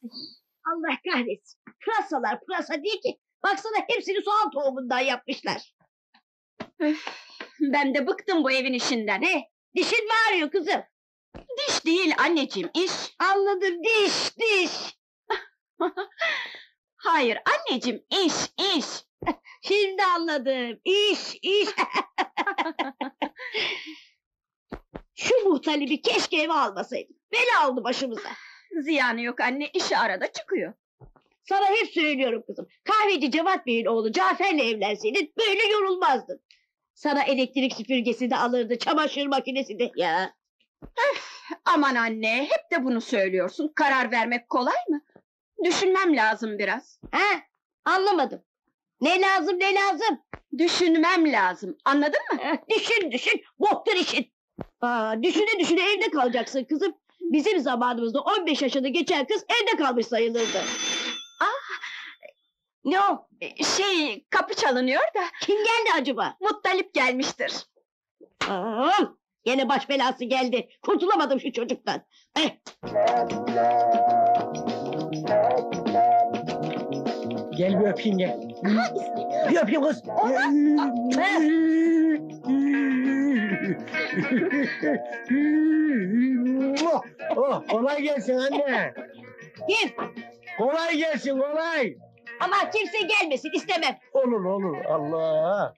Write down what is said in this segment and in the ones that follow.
Allah kahretsin. Pırasalar pırasa değil ki. Baksana hepsini soğan tohumundan yapmışlar. Ben de bıktım bu evin işinden. Ne? Dişin mi ağrıyor kızım? Diş değil anneciğim, iş. Anladım, diş. Hayır anneciğim, iş. Şimdi anladım. İş. Şu muhtalibi keşke eve almasaydım. Bela aldı başımıza. Ziyanı yok anne, işi arada çıkıyor. Sana hep söylüyorum kızım. Kahveci Cevat Bey'in oğlu Cafer'le evlenseydin böyle yorulmazdın. Sana elektrik süpürgesi de alırdı, çamaşır makinesi de ya. Aman anne, hep de bunu söylüyorsun. Karar vermek kolay mı? Düşünmem lazım biraz. Ha? Anlamadım. Ne lazım? Düşünmem lazım, anladın mı? Düşün, boktur işin. Düşüne evde kalacaksın kızım. Bizim zamanımızda 15 yaşını geçen kız evde kalmış sayılırdı. Ne o? Kapı çalınıyor da, Kim geldi acaba? Muttalip gelmiştir. Yine baş belası geldi. Kurtulamadım şu çocuktan. Gel bir öpeyim gel. Bir öpeyim kız. Oh, kolay gelsin anne. Kim? Kolay gelsin kolay. Ama kimse gelmesin istemem. Olur Allah.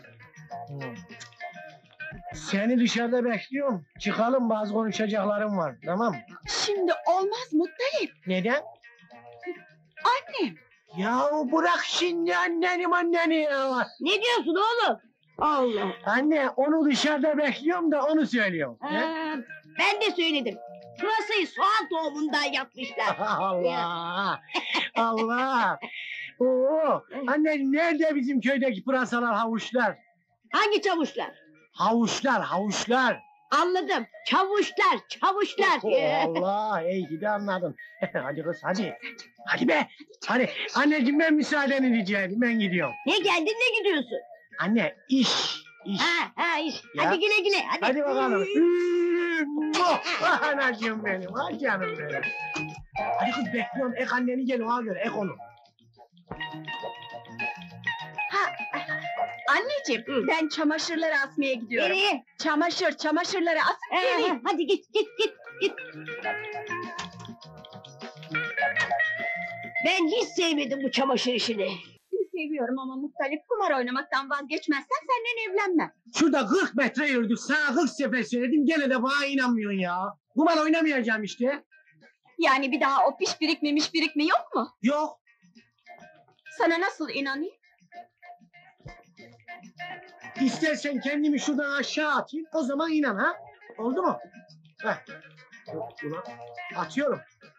Seni dışarıda bekliyorum. Çıkalım, bazı konuşacaklarım var, tamam? Şimdi olmaz Muttalip. Neden? Annem. Ya bırak şimdi anneni ya. Ne diyorsun oğlum? Allah. Anne, onu dışarıda bekliyorum da onu söylüyorum. Ben de söyledim. Pırasayı soğan tohumundan yapmışlar. Allah. Oo, anne nerede bizim köydeki pırasalar, havuçlar? Hangi çavuşlar? Havuçlar. Anladım. Çavuşlar. Allah, iyi ki de anladın. Hadi kız, hadi. Hadi be. Hadi. Anneciğim, ben müsaadeni rica edeyim, ben gidiyorum. Ne geldin ne gidiyorsun? Anne, iş. İş. Ya. Hadi güle. Hadi bakalım. Anacığım benim, ha canım benim. Hadi kız, bekliyorum, ek anneni gel, ona göre, ek onu. Anneciğim, ben çamaşırları asmaya gidiyorum. Nereye? Çamaşırları asıp geleyim. Hadi git. Ben hiç sevmedim bu çamaşır işini. Seviyorum ama Muttalip, kumar oynamaktan vazgeçmezsen senden evlenmem. Şurada 40 metre yürüdük, sana 40 sefer söyledim, gene de bana inanmıyorsun ya. Kumar oynamayacağım işte. Yani bir daha o piş birikmi yok mu? Yok. Sana nasıl inanayım? İstersen kendimi şuradan aşağı atayım, o zaman inan ha. Oldu mu? Heh. Ulan, atıyorum.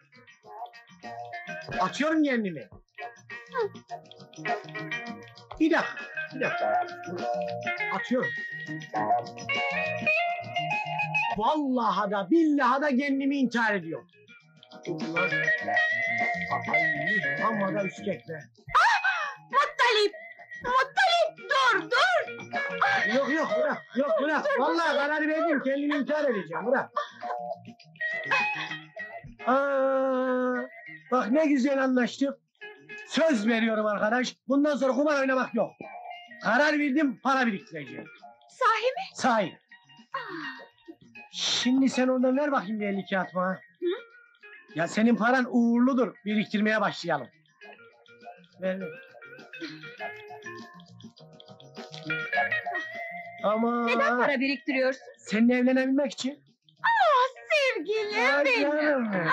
Atıyorum kendimi. Bir dakika. Atıyorum. Vallahi da billahi da kendimi intihar ediyorum. Ulan. Ay, amma da üskek be. Muttalip, dur! Yok bırak. Vallahi karar verdim, kendimi intihar edeceğim, bırak. Bak ne güzel anlaştık. Söz veriyorum arkadaş, bundan sonra kumar oynamak yok. Karar verdim, para biriktireceğim. Sahi mi? Sahi. Şimdi sen oradan ver bakayım bir 50 kağıt bana. Ya senin paran uğurludur, biriktirmeye başlayalım. Ver. Ama Neden para biriktiriyorsun? seninle evlenebilmek için. Sevgilim Ay benim! canım benim.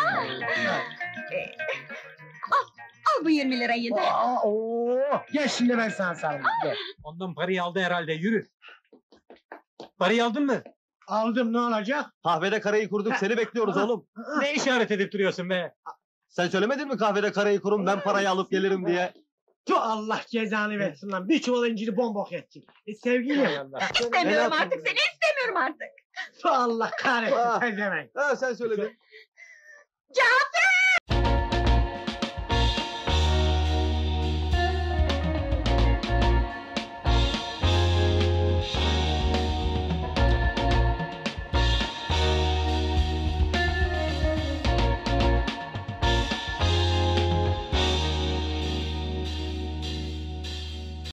Al bu 20 lirayı da. Gel şimdi ben sana sarılayım. Gel. Ondan parayı aldı herhalde, yürü. Parayı aldın mı? Aldım, ne olacak? Kahvede karayı kurduk, seni bekliyoruz oğlum. Ne işaret edip duruyorsun be? Sen söylemedin mi kahvede karayı kurun, ben parayı alıp gelirim diye? Tu Allah cezanı versin lan. Bir çuval inciri bombok ettin. Sevgilim. İstemiyorum artık seni, istemiyorum artık. Tu Allah kahretsin sen demek. Ha sen söyledin. Cafer!